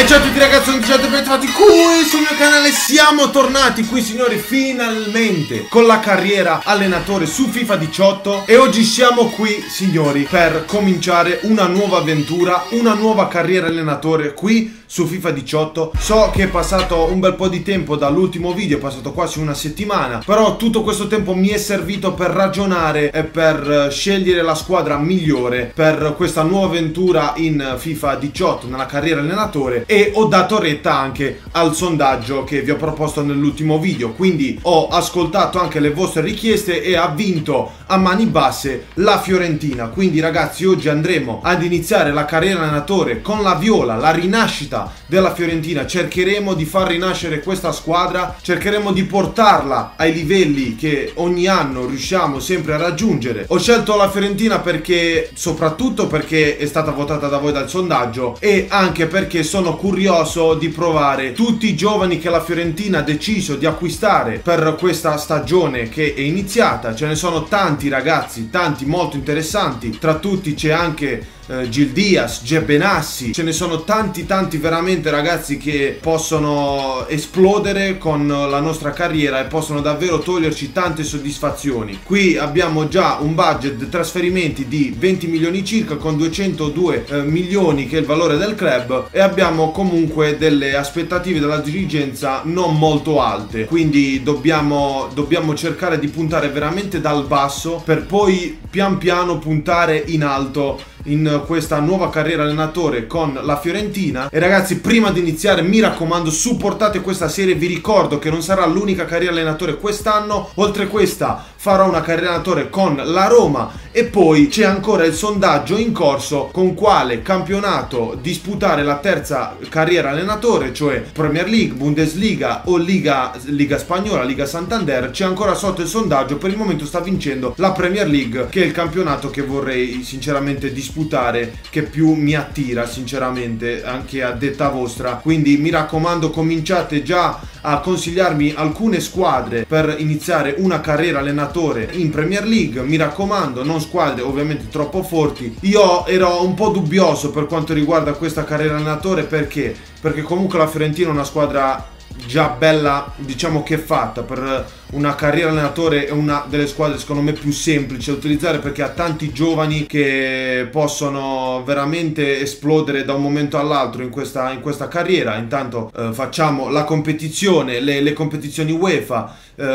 Ciao a tutti ragazzi, sono Giuseppe, bentrovati qui sul mio canale. Siamo tornati qui signori finalmente con la carriera allenatore su FIFA 18. E oggi siamo qui signori per cominciare una nuova avventura, una nuova carriera allenatore qui su FIFA 18. So che è passato un bel po' di tempo dall'ultimo video, è passato quasi una settimana, però tutto questo tempo mi è servito per ragionare e per scegliere la squadra migliore per questa nuova avventura in FIFA 18 nella carriera allenatore. E ho dato retta anche al sondaggio che vi ho proposto nell'ultimo video, quindi ho ascoltato anche le vostre richieste e ha vinto a mani basse la Fiorentina. Quindi ragazzi, oggi andremo ad iniziare la carriera allenatore con la viola, la rinascita della Fiorentina. Cercheremo di far rinascere questa squadra, cercheremo di portarla ai livelli che ogni anno riusciamo sempre a raggiungere. Ho scelto la Fiorentina perché, soprattutto perché è stata votata da voi dal sondaggio, e anche perché sono curioso di provare tutti i giovani che la Fiorentina ha deciso di acquistare per questa stagione che è iniziata. Ce ne sono tanti ragazzi, tanti molto interessanti, tra tutti c'è anche Gil Diaz, Gebenassi, ce ne sono tanti veramente ragazzi che possono esplodere con la nostra carriera e possono davvero toglierci tante soddisfazioni. Qui abbiamo già un budget trasferimenti di 20 milioni circa, con 202 milioni che è il valore del club, e abbiamo comunque delle aspettative della dirigenza non molto alte, quindi dobbiamo cercare di puntare veramente dal basso per poi pian piano puntare in alto in questa nuova carriera allenatore con la Fiorentina. E ragazzi, prima di iniziare mi raccomando, supportate questa serie. Vi ricordo che non sarà l'unica carriera allenatore quest'anno, oltre questa farò una carriera allenatore con la Roma, e poi c'è ancora il sondaggio in corso con quale campionato disputare la terza carriera allenatore, cioè Premier League, Bundesliga o Liga Spagnola, Liga Santander. C'è ancora sotto il sondaggio. Per il momento sta vincendo la Premier League, che è il campionato che vorrei sinceramente disputare, che più mi attira sinceramente, anche a detta vostra. Quindi mi raccomando, cominciate già a consigliarmi alcune squadre per iniziare una carriera allenatore in Premier League. Mi raccomando, non squadre ovviamente troppo forti. Io ero un po' dubbioso per quanto riguarda questa carriera allenatore, perché comunque la Fiorentina è una squadra già bella, diciamo che è fatta per una carriera allenatore. È una delle squadre secondo me più semplici da utilizzare, perché ha tanti giovani che possono veramente esplodere da un momento all'altro in questa carriera. Intanto facciamo la competizione, le competizioni UEFA,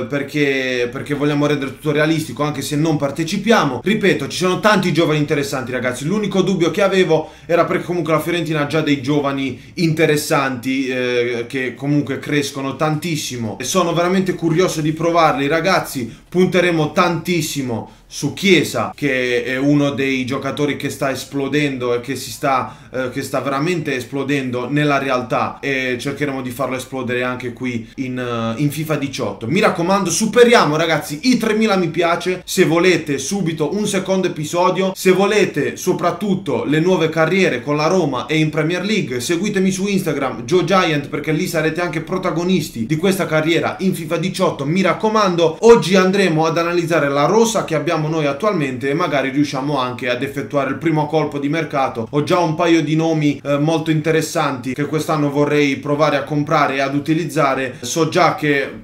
perché vogliamo rendere tutto realistico, anche se non partecipiamo. Ripeto, ci sono tanti giovani interessanti ragazzi. L'unico dubbio che avevo era perché comunque la Fiorentina ha già dei giovani interessanti che comunque crescono tantissimo, e sono veramente curioso di provarli ragazzi. Punteremo tantissimo su Chiesa, che è uno dei giocatori che sta esplodendo e che sta veramente esplodendo nella realtà, e cercheremo di farlo esplodere anche qui in FIFA 18. Mi raccomando, superiamo ragazzi i 3000 mi piace. Se volete subito un secondo episodio, se volete soprattutto le nuove carriere con la Roma e in Premier League, seguitemi su Instagram JoeGiant, perché lì sarete anche protagonisti di questa carriera in FIFA 18. Mi raccomando, oggi andremo ad analizzare la rosa che abbiamo noi attualmente, e magari riusciamo anche ad effettuare il primo colpo di mercato. Ho già un paio di nomi molto interessanti che quest'anno vorrei provare a comprare e ad utilizzare. So già che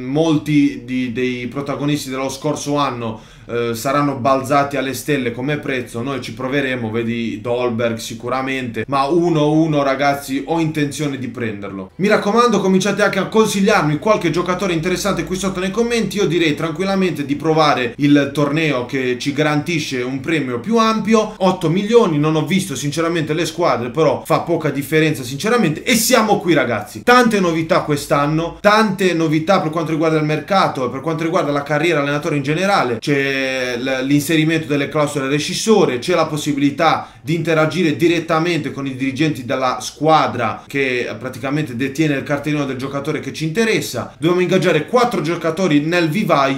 molti dei protagonisti dello scorso anno saranno balzati alle stelle come prezzo. Noi ci proveremo, vedi Dolberg sicuramente, ma 1-1 ragazzi ho intenzione di prenderlo. Mi raccomando, cominciate anche a consigliarmi qualche giocatore interessante qui sotto nei commenti. Io direi tranquillamente di provare il torneo che ci garantisce un premio più ampio, 8 milioni. Non ho visto sinceramente le squadre, però fa poca differenza sinceramente. E siamo qui ragazzi, tante novità quest'anno, tante novità per quanto riguarda il mercato e per quanto riguarda la carriera allenatore in generale. C'è l'inserimento delle clausole rescissorie, c'è la possibilità di interagire direttamente con i dirigenti della squadra che praticamente detiene il cartellino del giocatore che ci interessa. Dobbiamo ingaggiare 4 giocatori nel vivaio,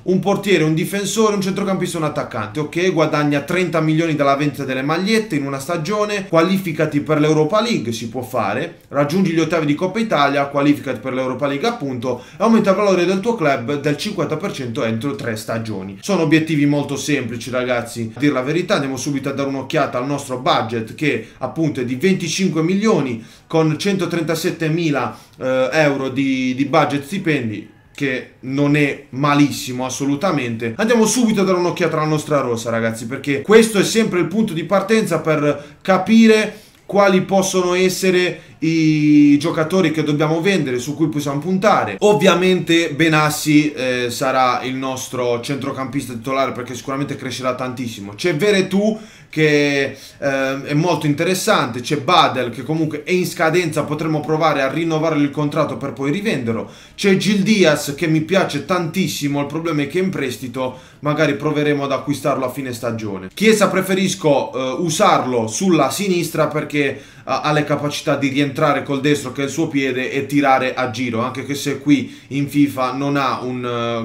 un portiere, un difensore, un centrocampista e un attaccante. Ok, guadagna 30 milioni dalla vendita delle magliette in una stagione, qualificati per l'Europa League, si può fare, raggiungi gli ottavi di Coppa Italia, qualificati per l'Europa League appunto, e aumenta il valore del tuo club del 50% entro 3 stagioni. Sono obiettivi molto semplici, ragazzi, a dire la verità. Andiamo subito a dare un'occhiata al nostro budget, che appunto è di 25 milioni con 137 mila euro di budget stipendi, che non è malissimo assolutamente. Andiamo subito a dare un'occhiata alla nostra rosa, ragazzi, perché questo è sempre il punto di partenza per capire quali possono essere i giocatori che dobbiamo vendere, su cui possiamo puntare. Ovviamente Benassi sarà il nostro centrocampista titolare, perché sicuramente crescerà tantissimo. C'è Veretout che è molto interessante, c'è Badel che comunque è in scadenza, potremmo provare a rinnovare il contratto per poi rivenderlo, c'è Gil Diaz che mi piace tantissimo, il problema è che in prestito magari proveremo ad acquistarlo a fine stagione. Chiesa preferisco usarlo sulla sinistra perché ha le capacità di rientrare col destro, che è il suo piede, e tirare a giro, anche che se qui in FIFA non ha una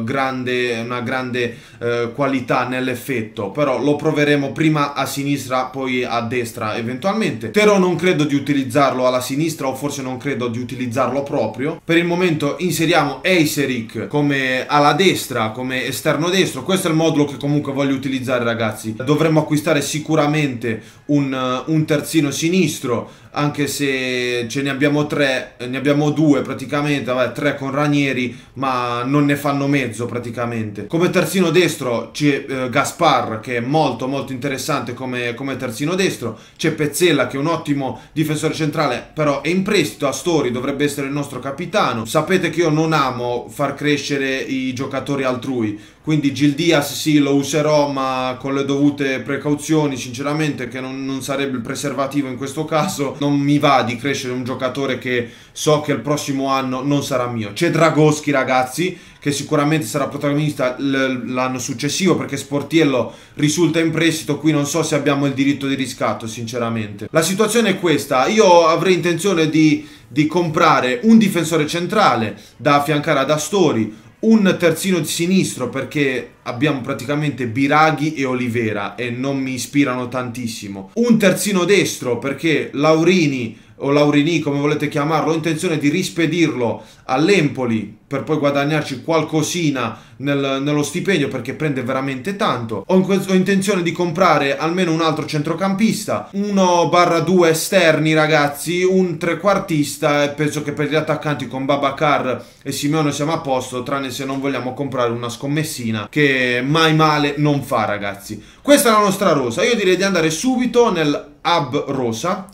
grande qualità nell'effetto, però lo proveremo prima a sinistra poi a destra eventualmente. Però non credo di utilizzarlo alla sinistra, o forse non credo di utilizzarlo proprio. Per il momento inseriamo Eiseric come alla destra, come esterno destro. Questo è il modulo che comunque voglio utilizzare, ragazzi. Dovremmo acquistare sicuramente un terzino sinistro, anche se ce ne abbiamo due praticamente, vabbè, 3 con Ranieri, ma non ne fanno mezzo praticamente. Come terzino destro c'è Gaspar, che è molto molto interessante come terzino destro. C'è Pezzella, che è un ottimo difensore centrale, però è in prestito. Astori dovrebbe essere il nostro capitano. Sapete che io non amo far crescere i giocatori altrui, quindi Gil Diaz sì, lo userò, ma con le dovute precauzioni, sinceramente, che non sarebbe il preservativo in questo caso. Non mi va di crescere un giocatore che so che il prossimo anno non sarà mio. C'è Dragoschi, ragazzi, che sicuramente sarà protagonista l'anno successivo, perché Sportiello risulta in prestito. Qui non so se abbiamo il diritto di riscatto, sinceramente. La situazione è questa: io avrei intenzione di comprare un difensore centrale da affiancare ad Astori, un terzino di sinistro, perché abbiamo praticamente Biraghi e Olivera e non mi ispirano tantissimo, un terzino destro perché Laurini o Laurini, come volete chiamarlo, ho intenzione di rispedirlo all'Empoli per poi guadagnarci qualcosina nello stipendio, perché prende veramente tanto. Ho intenzione di comprare almeno un altro centrocampista, 1/2 esterni, ragazzi, un trequartista, e penso che per gli attaccanti con Babacar e Simeone siamo a posto, tranne se non vogliamo comprare una scommessina, che mai male non fa, ragazzi. Questa è la nostra rosa. Io direi di andare subito nel hub rosa,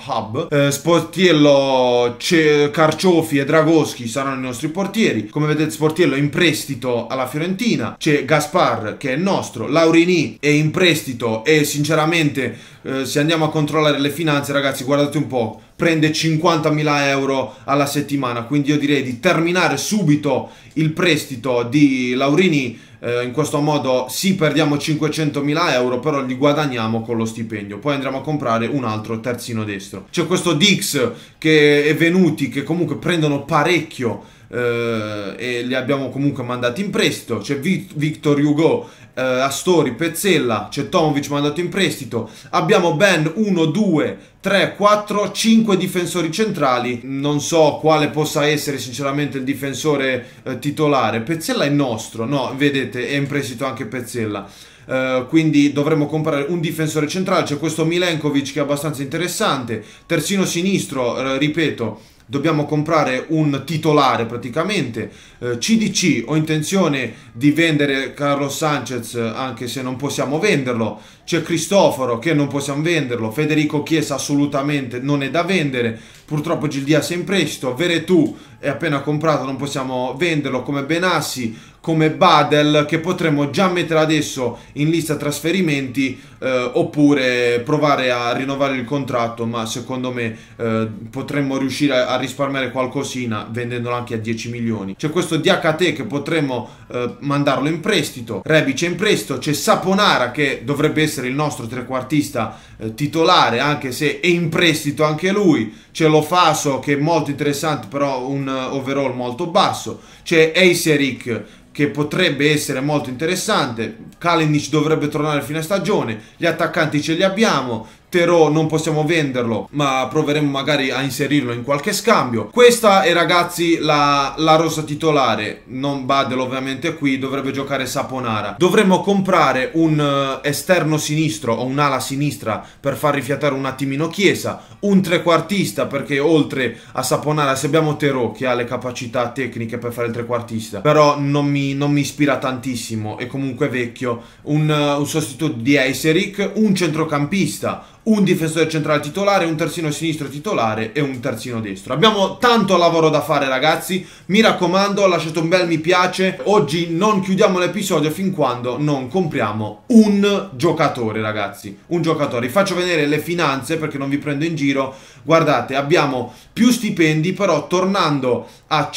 Sportiello, Carciofi e Dragoschi saranno i nostri portieri. Come vedete, Sportiello è in prestito alla Fiorentina, c'è Gaspar che è nostro, Laurini è in prestito e sinceramente se andiamo a controllare le finanze, ragazzi, guardate un po', prende 50.000 euro alla settimana, quindi io direi di terminare subito il prestito di Laurini. In questo modo sì, perdiamo 500.000 euro, però li guadagniamo con lo stipendio. Poi andremo a comprare un altro terzino destro. C'è questo Dix che è venuti, che comunque prendono parecchio e li abbiamo comunque mandati in prestito. C'è Victor Hugo, Astori, Pezzella, c'è Tomovic mandato in prestito. Abbiamo ben 1, 2, 3, 4, 5 difensori centrali. Non so quale possa essere sinceramente il difensore titolare. Pezzella è nostro, no, vedete, è in prestito anche Pezzella. Quindi dovremmo comprare un difensore centrale. C'è questo Milenkovic che è abbastanza interessante. Terzino sinistro, ripeto, dobbiamo comprare un titolare praticamente. CDC, ho intenzione di vendere Carlos Sanchez, anche se non possiamo venderlo. C'è Cristoforo che non possiamo venderlo. Federico Chiesa assolutamente non è da vendere. Purtroppo Gil Diaz è in prestito. Veretout è appena comprato, non possiamo venderlo, come Benassi, come Badel, che potremmo già mettere adesso in lista trasferimenti, oppure provare a rinnovare il contratto, ma secondo me potremmo riuscire a risparmiare qualcosina vendendolo anche a 10 milioni. C'è questo Diakate che potremmo mandarlo in prestito. Rebic è in prestito. C'è Saponara che dovrebbe essere il nostro trequartista titolare, anche se è in prestito anche lui. C'è Lofaso che è molto interessante, però un overall molto basso. C'è Eiseric che potrebbe essere molto interessante. Kalinic dovrebbe tornare a fine stagione, gli attaccanti ce li abbiamo. Terò non possiamo venderlo, ma proveremo magari a inserirlo in qualche scambio. Questa è, ragazzi, la rosa titolare. Non Badel ovviamente qui, dovrebbe giocare Saponara. Dovremmo comprare un esterno sinistro o un'ala sinistra per far rifiatare un attimino Chiesa, un trequartista, perché oltre a Saponara, se abbiamo Terò che ha le capacità tecniche per fare il trequartista, però non mi ispira tantissimo, è comunque vecchio, un sostituto di Eiseric, un centrocampista, un difensore centrale titolare, un terzino sinistro titolare e un terzino destro. Abbiamo tanto lavoro da fare, ragazzi. Mi raccomando, lasciate un bel mi piace. Oggi non chiudiamo l'episodio fin quando non compriamo un giocatore, ragazzi. Un giocatore. Vi faccio vedere le finanze perché non vi prendo in giro. Guardate, abbiamo più stipendi, però tornando a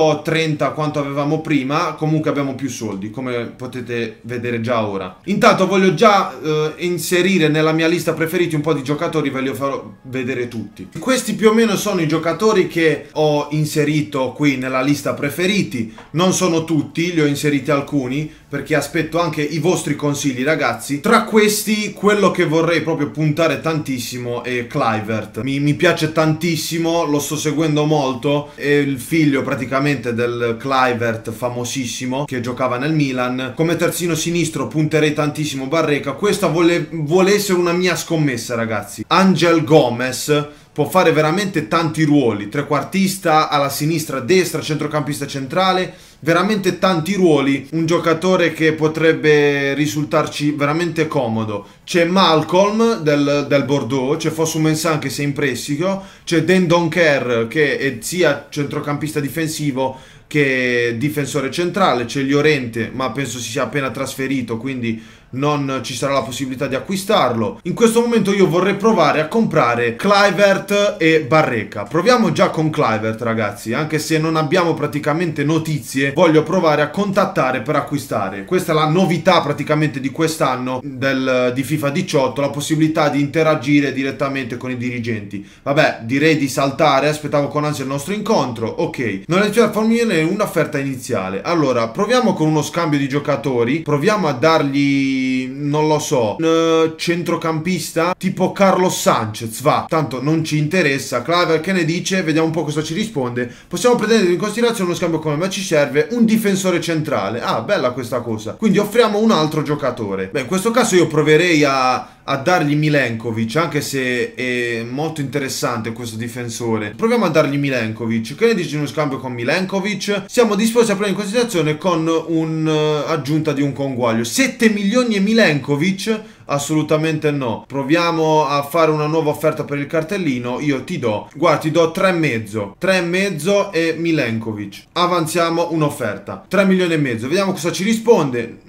130 quanto avevamo prima, comunque abbiamo più soldi, come potete vedere già ora. Intanto voglio già inserire nella mia lista preferiti un po' di giocatori, ve li farò vedere tutti. Questi più o meno sono i giocatori che ho inserito qui nella lista preferiti. Non sono tutti, li ho inseriti alcuni, perché aspetto anche i vostri consigli, ragazzi. Tra questi, quello che vorrei proprio puntare tantissimo è Kluivert. Mi piace tantissimo, lo sto seguendo molto. È il figlio praticamente del Kluivert famosissimo che giocava nel Milan. Come terzino sinistro punterei tantissimo Barreca. Questa vuole essere una mia scommessa, ragazzi. Angel Gomez può fare veramente tanti ruoli, trequartista, alla sinistra, destra, centrocampista centrale, veramente tanti ruoli. Un giocatore che potrebbe risultarci veramente comodo. C'è Malcolm del Bordeaux, c'è Fosu Mensah che sei in prestito, c'è Den Donker che è sia centrocampista difensivo che difensore centrale, c'è Llorente ma penso si sia appena trasferito, quindi non ci sarà la possibilità di acquistarlo. In questo momento io vorrei provare a comprare Kluivert e Barreca. Proviamo già con Kluivert, ragazzi, anche se non abbiamo praticamente notizie, voglio provare a contattare per acquistare. Questa è la novità praticamente di quest'anno di FIFA 18, la possibilità di interagire direttamente con i dirigenti. Vabbè, direi di saltare, aspettavo con ansia il nostro incontro. Ok, non riesco a farmi un'offerta iniziale. Allora, proviamo con uno scambio di giocatori, proviamo a dargli, non lo so, un centrocampista tipo Carlos Sanchez, va, tanto non ci interessa. Kluivert che ne dice? Vediamo un po' cosa ci risponde. Possiamo prendere in considerazione uno scambio come me, ci serve un difensore centrale. Ah, bella questa cosa. Quindi offriamo un altro giocatore. Beh, in questo caso io proverei a dargli Milenkovic, anche se è molto interessante questo difensore. Proviamo a dargli Milenkovic. Che ne dici di uno scambio con Milenkovic? Siamo disposti a prendere in considerazione con un'aggiunta di un conguaglio. 7 milioni e Milenkovic? Assolutamente no. Proviamo a fare una nuova offerta per il cartellino. Io ti do, guarda, ti do 3,5. 3,5 e Milenkovic. Avanziamo un'offerta. 3 milioni e mezzo. Vediamo cosa ci risponde.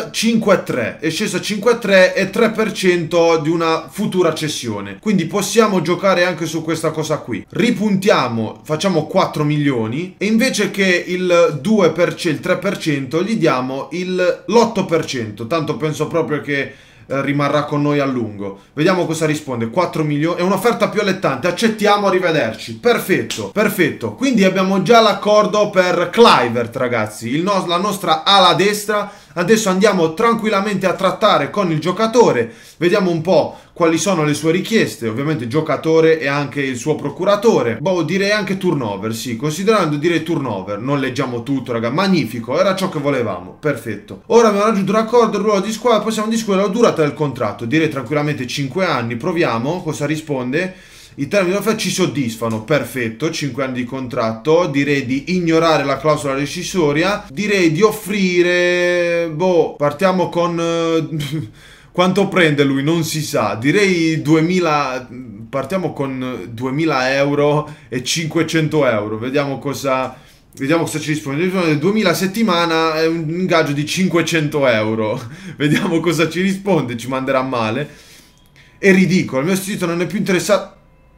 5,3. È sceso a 5,3 e 3% di una futura cessione. Quindi possiamo giocare anche su questa cosa qui. Ripuntiamo, facciamo 4 milioni e invece che il 2%, il 3%, gli diamo l'8%. Tanto penso proprio che rimarrà con noi a lungo. Vediamo cosa risponde. 4 milioni. È un'offerta più allettante. Accettiamo, arrivederci. Perfetto, perfetto. Quindi abbiamo già l'accordo per Kluivert, ragazzi. La nostra ala destra. Adesso andiamo tranquillamente a trattare con il giocatore. Vediamo un po' quali sono le sue richieste. Ovviamente il giocatore e anche il suo procuratore. Boh, direi anche turnover, sì. Considerando, direi turnover. Non leggiamo tutto, raga. Magnifico, era ciò che volevamo. Perfetto. Ora abbiamo raggiunto un accordo, il ruolo di squadra. Possiamo discutere la durata del contratto. Direi tranquillamente 5 anni. Proviamo. Cosa risponde? I termini dell'offerta ci soddisfano, perfetto, 5 anni di contratto. Direi di ignorare la clausola rescissoria. Direi di offrire, boh, partiamo con quanto prende lui, non si sa. Direi 2000, partiamo con 2000 euro e 500 euro. Vediamo cosa ci risponde. 2000 a settimana è un ingaggio di 500 euro. Vediamo cosa ci risponde, ci manderà male. È ridicolo, il mio sito non è più interessato.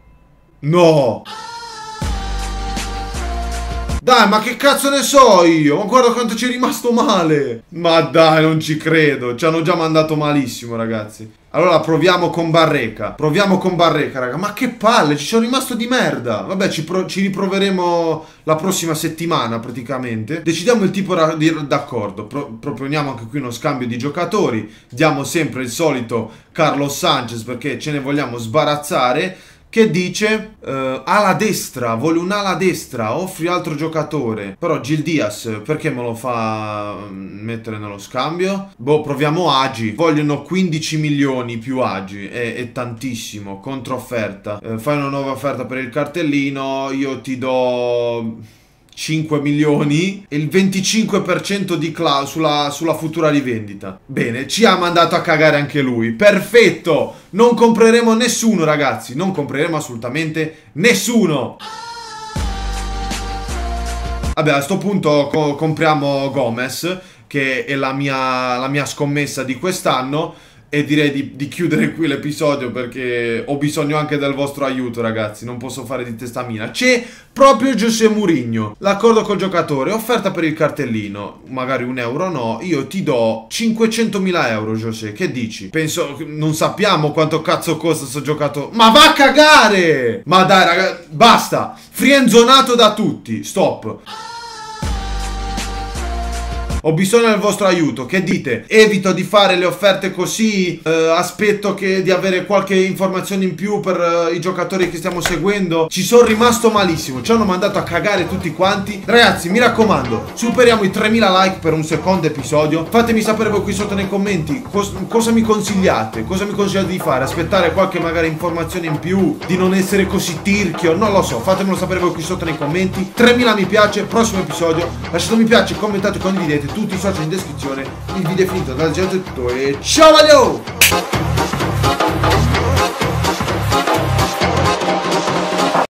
No! Dai, ma che cazzo ne so io? Ma guarda quanto ci è rimasto male! Ma dai, non ci credo. Ci hanno già mandato malissimo, ragazzi. Allora proviamo con Barreca. Proviamo con Barreca, raga. Ma che palle, ci sono rimasto di merda. Vabbè, ci riproveremo la prossima settimana praticamente. Decidiamo il tipo d'accordo. Proponiamo anche qui uno scambio di giocatori. Diamo sempre il solito Carlos Sanchez perché ce ne vogliamo sbarazzare. Che dice ala destra, vuole un'ala destra, offri altro giocatore. Però Gil Diaz perché me lo fa mettere nello scambio? Boh, proviamo Agi. Vogliono 15 milioni più Agi, è tantissimo, controofferta. Fai una nuova offerta per il cartellino, io ti do 5 milioni e il 25% di sulla futura rivendita. Bene, ci ha mandato a cagare anche lui. Perfetto! Non compreremo nessuno, ragazzi. Non compreremo assolutamente nessuno. Vabbè, a sto punto compriamo Gomez, che è la mia scommessa di quest'anno. E direi di chiudere qui l'episodio perché ho bisogno anche del vostro aiuto, ragazzi. Non posso fare di testa mia. C'è proprio José Mourinho. L'accordo col giocatore, offerta per il cartellino. Magari €1 no. Io ti do 500.000 euro, José. Che dici? Penso, non sappiamo quanto cazzo costa sto giocatore. Ma va a cagare! Ma dai, ragazzi, basta. Frienzonato da tutti. Stop. Ho bisogno del vostro aiuto, che dite? Evito di fare le offerte così? Aspetto di avere qualche informazione in più per i giocatori che stiamo seguendo? Ci sono rimasto malissimo, ci hanno mandato a cagare tutti quanti. Ragazzi, mi raccomando, superiamo i 3000 like per un secondo episodio. Fatemi sapere voi qui sotto nei commenti cosa mi consigliate, cosa mi consigliate di fare. Aspettare qualche magari informazione in più, di non essere così tirchio, non lo so. Fatemelo sapere voi qui sotto nei commenti. 3000 mi piace, prossimo episodio. Lasciate un mi piace, commentate, condividete. Tutti i social in descrizione. Il video è finito, dal Gento è tutto e ciao Valio!